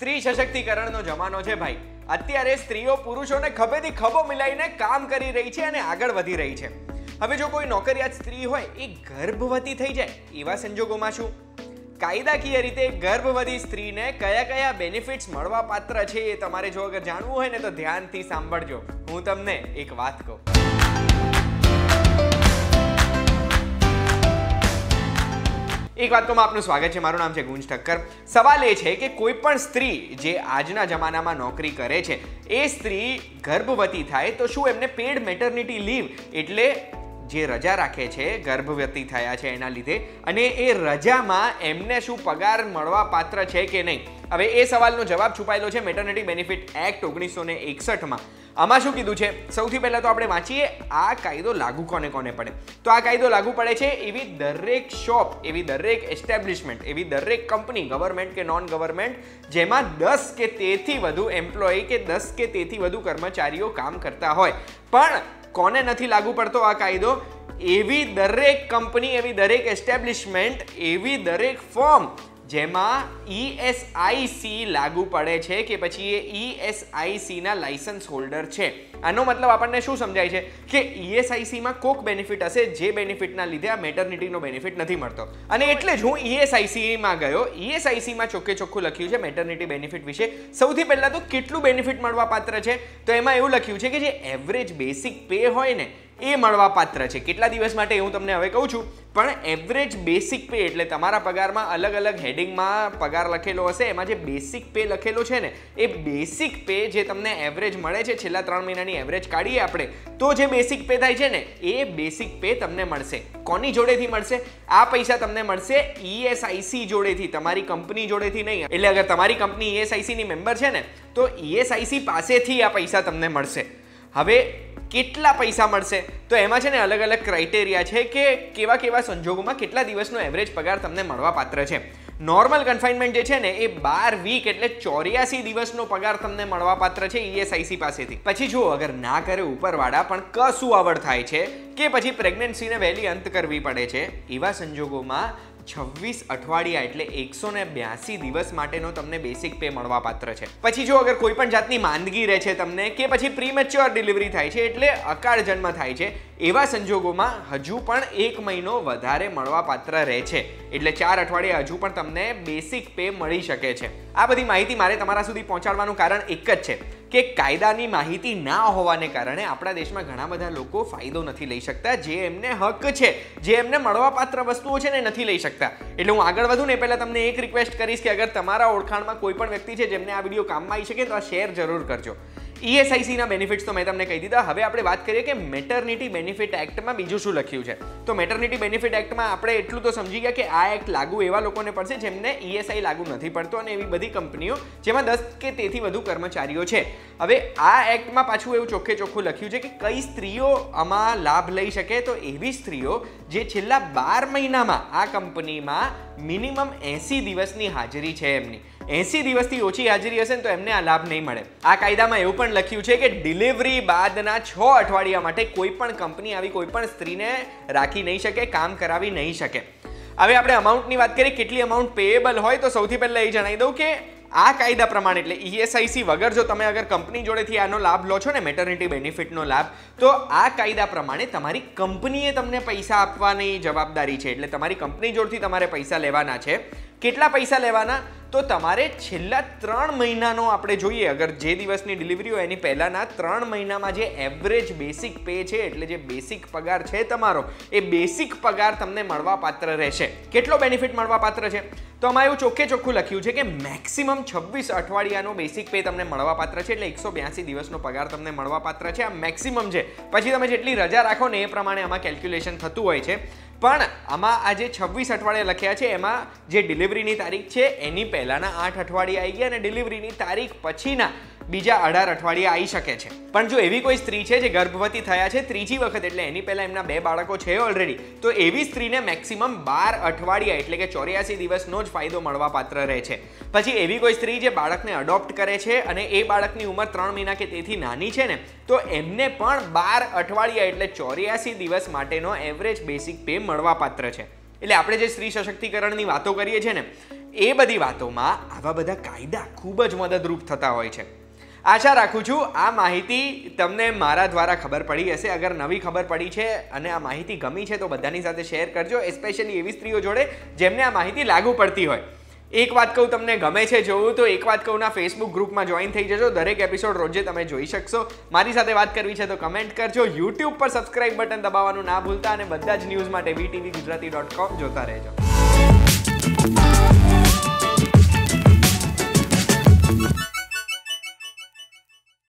સ્ત્રી સશક્તિકરણનો જમાનો છે ભાઈ. અત્યારે સ્ત્રીઓ પુરુષોને ખભેથી ખભો મિલાઈને કામ કરી રહી છે અને આગળ વધી રહી છે. હવે જો કોઈ નોકરિયાત સ્ત્રી હોય એ ગર્ભવતી થઈ જાય એવા સંજોગોમાં શું? કાયદાકીય રીતે ગર્ભવતી સ્ત્રીને કયા કયા બેનિફિટ્સ મળવા પાત્ર છે એ તમારે જો અગર જાણવું હોય ને તો ધ્યાનથી સાંભળજો. હું તમને એક વાત કહું. એક વાત તો આપનું સ્વાગત છે. મારું નામ છે ગુંજ ઠક્કર. સવાલ એ છે કે કોઈ પણ સ્ત્રી જે આજના જમાનામાં નોકરી કરે છે એ સ્ત્રી ગર્ભવતી થાય તો શું એમને પેડ મેટર્નિટી લીવ એટલે જે રજા રાખે છે ગર્ભવતી થયા છે એના લીધે, અને એ રજામાં એમને શું પગાર મળવા પાત્ર છે કે નહીં? હવે એ સવાલનો જવાબ છુપાયેલો છે મેટર્નિટી બેનિફિટ એક્ટ 1961માં. આમાં શું કીધું છે? સૌથી પહેલા તો આપણે વાંચીએ આ કાયદો લાગુ કોને કોને પડે. તો આ કાયદો લાગુ પડે છે એવી દરેક શોપ, એવી દરેક એસ્ટેબ્લિશમેન્ટ, એવી દરેક કંપની, ગવર્મેન્ટ કે નોન ગવર્મેન્ટ, જેમાં 10 કે તેથી વધુ એમ્પ્લોય કે 10 કે તેથી વધુ કર્મચારીઓ કામ કરતા હોય. પણ કોને નથી લાગુ પડતો આ કાયદો? એવી દરેક કંપની, એવી દરેક એસ્ટેબ્લિશમેન્ટ, એવી દરેક ફર્મ જેમાં ESIC લાગુ પડે છે કે પછી એ ESIC ના લાયસન્સ હોલ્ડર છે. આનો મતલબ આપણને શું સમજાય છે કે ESIC માં કોક બેનિફિટ હશે જે બેનિફિટના લીધે આ મેટર્નિટીનો બેનિફિટ નથી મળતો. અને એટલે જ હું ESIC માં ગયો. ESIC માં ચોખ્ખે ચોખ્ખું લખ્યું છે મેટર્નિટી બેનિફિટ વિશે. સૌથી પહેલા તો કેટલું બેનિફિટ મળવા પાત્ર છે તો એમાં એવું લખ્યું છે કે જે એવરેજ બેસિક પે હોય ને એ મળવા પાત્ર છે. કેટલા દિવસ માટે હું તમને હવે કહું છું, પણ એવરેજ બેસિક પે એટલે તમારા પગારમાં અલગ અલગ હેડિંગમાં પગાર લખેલો હશે, એમાં જે બેસિક પે લખેલો છે ને એ બેસિક પે જે તમને એવરેજ મળે છે, છેલ્લા 3 મહિનાની એવરેજ કાઢીએ આપણે તો જે બેસિક પે થાય છે ને એ બેસિક પે તમને મળશે. કોની જોડેથી મળશે? આ પૈસા તમને મળશે ESIC જોડેથી, તમારી કંપની જોડેથી નહીં. એટલે અગર તમારી કંપની ESIC ની મેમ્બર છે ને તો ESIC પાસેથી આ પૈસા તમને મળશે. હવે કેટલા પૈસા મળશે તો એમાં છે ને અલગ અલગ ક્રાઇટેરિયા છે કે કેવા કેવા સંજોગોમાં કેટલા દિવસનો એવરેજ પગાર તમને મળવા પાત્ર છે. નોર્મલ કન્ફાઇનમેન્ટ જે છે ને એ 12 વીક એટલે 84 દિવસનો પગાર તમને મળવા પાત્ર છે ESIC પાસેથી. પછી જો અગર ના કરે ઉપરવાળા પણ કશું આવડ થાય છે કે પછી પ્રેગ્નન્સીને વહેલી અંત કરવી પડે છે, એવા સંજોગોમાં 26 અઠવાડિયા એટલે 182 દિવસ માટેનો તમને બેસિક પે મળવા પાત્ર છે. પછી જો અગર કોઈ પણ જાતની માંદગી રહે છે તમને કે પછી પ્રીમેચ્યોર ડિલિવરી થાય છે એટલે અકાળ જન્મ થાય છે, એવા સંજોગોમાં હજુ પણ 1 મહિનો વધારે મળવા પાત્ર રહે છે. એટલે 4 અઠવાડિયા હજુ પણ તમને બેસિક પે મળી શકે છે. આ બધી માહિતી મારે તમારા સુધી પહોંચાડવાનું કારણ એક જ છે કે કાયદાની માહિતી ના હોવાને કારણે આપણા દેશમાં ઘણા બધા લોકો ફાયદો નથી લઈ શકતા. જે એમને હક છે, જે એમને મળવાપાત્ર વસ્તુઓ છે ને નથી લઈ શકતા. એટલે હું આગળ વધું ને પહેલા તમને એક રિક્વેસ્ટ કરીશ કે અગર તમારા ઓળખાણમાં કોઈ પણ વ્યક્તિ છે જેમને આ વિડીયો કામમાં આવી શકે તો આ શેર જરૂર કરજો. ESIC ના બેનિફિટ્સ તો મેં તમને કહી દીધા. હવે આપણે વાત કરીએ કે મેટર્નિટી બેનિફિટ એક્ટમાં બીજું શું લખ્યું છે. તો મેટર્નિટી બેનિફિટ એક્ટમાં આપણે એટલું તો સમજી ગયા કે આ એક્ટ લાગુ એવા લોકોને પડશે જેમને ESI લાગુ નથી પડતો અને એવી બધી કંપનીઓ જેમાં 10 કે તેથી વધુ કર્મચારીઓ છે. હવે આ એક્ટમાં પાછું એવું ચોખ્ખે ચોખ્ખું લખ્યું છે કે કઈ સ્ત્રીઓ આમાં લાભ લઈ શકે. તો એવી સ્ત્રીઓ જે છેલ્લા 12 મહિનામાં આ કંપનીમાં મિનિમમ 80 દિવસની હાજરી છે, એમની 80 દિવસથી ઓછી હાજરી હશે ને તો એમને આ લાભ નહીં મળે. આ કાયદામાં એવું પણ લખ્યું છે કે ડિલિવરી બાદના 6 અઠવાડિયા માટે કોઈ પણ કંપની આવી કોઈ પણ સ્ત્રીને રાખી નહીં શકે, કામ કરાવી નહીં શકે. હવે આપણે અમાઉન્ટની વાત કરીએ, કેટલી અમાઉન્ટ પેએબલ હોય તો સૌથી પહેલા એ જણાવી દઉં કે આ કાયદા પ્રમાણે એટલે ESIC વગર જો તમે અગર કંપની જોડેથી આનો લાભ લો છો ને મેટર્નિટી બેનિફિટનો લાભ, તો આ કાયદા પ્રમાણે તમારી કંપનીએ તમને પૈસા આપવાની જવાબદારી છે. એટલે તમારી કંપની જોડથી તમારે પૈસા લેવાના છે. કેટલા પૈસા લેવાના? તો તમારે છેલ્લા 3 મહિનાનો આપણે જોઈએ, અગર જે દિવસની ડિલિવરી હોય એની પહેલાના 3 મહિનામાં જે એવરેજ બેસિક પે છે એટલે જે બેસિક પગાર છે તમારો, એ બેસિક પગાર તમને મળવા પાત્ર રહેશે. કેટલો બેનિફિટ મળવા પાત્ર છે? તો આમાં એવું ચોખ્ખે ચોખ્ખું લખ્યું છે કે મેક્સિમમ 26 અઠવાડિયાનો બેસિક પે તમને મળવા પાત્ર છે. એટલે 182 દિવસનો પગાર તમને મળવા પાત્ર છે. આ મેક્સિમમ છે. પછી તમે જેટલી રજા રાખો ને એ પ્રમાણે આમાં કેલ્ક્યુલેશન થતું હોય છે. પણ આમાં આ જે 26 અઠવાડિયા લખ્યા છે એમાં જે ડિલિવરીની તારીખ છે એની પહેલાના 8 અઠવાડિયા આવી ગયા અને ડિલિવરીની તારીખ પછીના બીજા 18 અઠવાડિયા આવી શકે છે. પણ જો એવી કોઈ સ્ત્રી છે જે ગર્ભવતી થયા છે ત્રીજી વખત એટલે એની પહેલા એમના 2 બાળકો છે ઓલરેડી, તો એવી સ્ત્રીને મેક્સિમમ 12 અઠવાડિયા એટલે કે 84 દિવસનો જ ફાયદો મળવા પાત્ર રહે છે. પછી એવી કોઈ સ્ત્રી જે બાળકને અડોપ્ટ કરે છે અને એ બાળકની ઉંમર 3 મહિના કે તેથી નાની છે ને, તો એમને પણ 12 અઠવાડિયા એટલે 84 દિવસ માટેનો એવરેજ બેસિક પે મળવા પાત્ર છે. એટલે આપણે જે સ્ત્રી સશક્તિકરણની વાતો કરીએ છીએ ને એ બધી વાતોમાં આવા બધા કાયદા ખૂબ જ મદદરૂપ થતા હોય છે. આશા રાખું છું આ માહિતી તમને મારા દ્વારા ખબર પડી હશે. અગર નવી ખબર પડી છે અને આ માહિતી ગમી છે તો બધાની સાથે શેર કરજો, એસ્પેશિયલી એવી સ્ત્રીઓ જોડે જેમને આ માહિતી લાગુ પડતી હોય. એક વાત કહું, તમને ગમે છે જોવું તો એક વાત કહુંના ફેસબુક ગ્રુપમાં જોઈન થઈ જજો. દરેક એપિસોડ રોજે તમે જોઈ શકશો. મારી સાથે વાત કરવી છે તો કમેન્ટ કરજો. યુટ્યુબ પર સબસ્ક્રાઇબ બટન દબાવવાનું ના ભૂલતા અને બધા જ ન્યૂઝ માટે VTVGujarati.com જોતા રહેજો.